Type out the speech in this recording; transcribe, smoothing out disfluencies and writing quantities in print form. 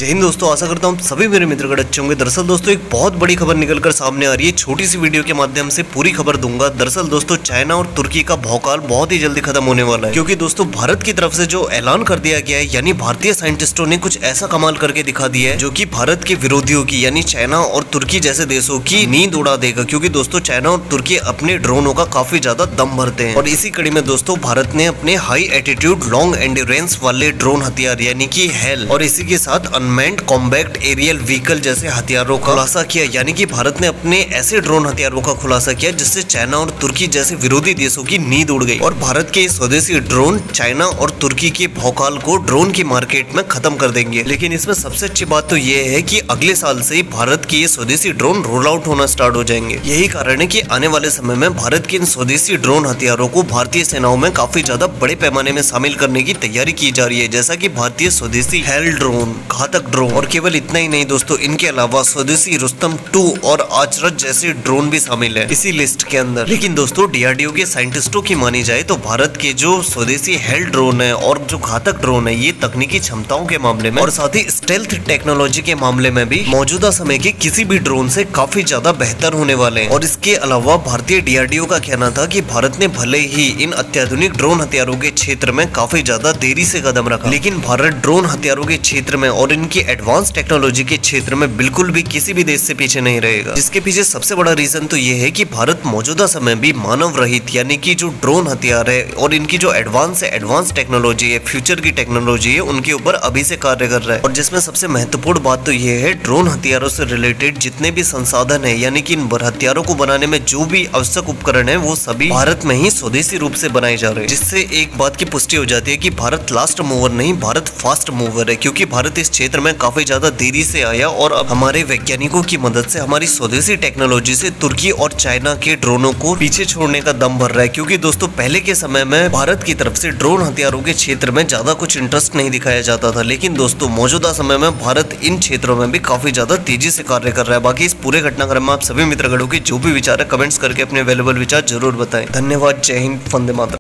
जय हिंद दोस्तों, आशा करता हूँ सभी मेरे मित्रगण अच्छे होंगे। दरअसल दोस्तों एक बहुत बड़ी खबर निकलकर सामने आ रही है। छोटी सी वीडियो के माध्यम से पूरी खबर दूंगा। दरअसल दोस्तों चाइना और तुर्की का भौकाल बहुत ही जल्दी खत्म होने वाला है, क्योंकि दोस्तों भारत की तरफ से जो ऐलान कर दिया गया है, यानी भारतीय साइंटिस्टों ने कुछ ऐसा कमाल करके दिखा दिया है जो कि भारत के विरोधियों की यानी चाइना और तुर्की जैसे देशों की नींद उड़ा देगा। क्योंकि दोस्तों चाइना और तुर्की अपने ड्रोनों का काफी ज्यादा दम भरते हैं और इसी कड़ी में दोस्तों भारत ने अपने हाई एटीट्यूड लॉन्ग एंड्योरेंस वाले ड्रोन हथियार यानी कि हेल और इसी के साथ अनमैन्ड कॉम्बैक्ट एरियल व्हीकल जैसे हथियारों का खुलासा किया। यानी कि भारत ने अपने ऐसे ड्रोन हथियारों का खुलासा किया जिससे चाइना और तुर्की जैसे विरोधी देशों की नींद उड़ गई और भारत के स्वदेशी ड्रोन चाइना और तुर्की के भौकाल को ड्रोन की मार्केट में खत्म कर देंगे। लेकिन इसमें सबसे अच्छी बात तो यह है कि अगले साल से ही भारत के ये स्वदेशी ड्रोन रोल आउट होना स्टार्ट हो जाएंगे। यही कारण है कि आने वाले समय में भारत के इन स्वदेशी ड्रोन हथियारों को भारतीय सेनाओं में काफी ज्यादा बड़े पैमाने में शामिल करने की तैयारी की जा रही है, जैसा कि भारतीय स्वदेशी हेल ड्रोन, घातक ड्रोन और केवल इतना ही नहीं दोस्तों, इनके अलावा स्वदेशी रुस्तम 2 और आचरज जैसे ड्रोन भी शामिल है इसी लिस्ट के अंदर। लेकिन दोस्तों डीआरडीओ के साइंटिस्टों की मानी जाए तो भारत के जो स्वदेशी हेल ड्रोन है और जो घातक ड्रोन है, ये तकनीकी क्षमताओं के मामले में और साथ ही स्टेल्थ टेक्नोलॉजी के मामले में भी मौजूदा समय के किसी भी ड्रोन से काफी ज्यादा बेहतर होने वाले हैं। और इसके अलावा भारतीय डीआरडीओ का कहना था कि भारत ने भले ही इन अत्याधुनिक ड्रोन हथियारों के क्षेत्र में काफी ज्यादा देरी से कदम रखा, लेकिन भारत ड्रोन हथियारों के क्षेत्र में और इनकी एडवांस टेक्नोलॉजी के क्षेत्र में बिल्कुल भी किसी भी देश से पीछे नहीं रहेगा। जिसके पीछे सबसे बड़ा रीजन तो ये है कि भारत मौजूदा समय भी मानव रहित यानी कि जो ड्रोन हथियार है और इनकी जो एडवांस टेक्नोलॉजी है, फ्यूचर की टेक्नोलॉजी है, उनके ऊपर अभी से कार्य कर रहा है। और जिसमें सबसे महत्वपूर्ण बात तो ये है ड्रोन हथियारों से रिलेटेड जितने भी संसाधन है, यानी कि इन हथियारों को बनाने में जो भी आवश्यक उपकरण है वो सभी भारत में ही स्वदेशी रूप से बनाए जा रहे हैं। जिससे एक बात की पुष्टि हो जाती है कि भारत लास्ट मूवर नहीं, भारत फास्ट मूवर है, क्योंकि भारत इस क्षेत्र में काफी ज्यादा देरी से आया और अब हमारे वैज्ञानिकों की मदद से हमारी स्वदेशी टेक्नोलॉजी से तुर्की और चाइना के ड्रोनों को पीछे छोड़ने का दम भर रहा है। क्योंकि दोस्तों पहले के समय में भारत की तरफ से ड्रोन हथियारों के क्षेत्र में ज्यादा कुछ इंटरेस्ट नहीं दिखाया जाता था, लेकिन दोस्तों मौजूदा समय में भारत इन क्षेत्रों में भी काफी ज्यादा तेजी से कार्य कर रहा है। बाकी इस पूरे घटनाक्रम में आप सभी मित्रगणों के जो भी विचार है कमेंट्स करके अपने अवेलेबल विचार जरूर बताएं। धन्यवाद। जय हिंद। वंदे मातरम।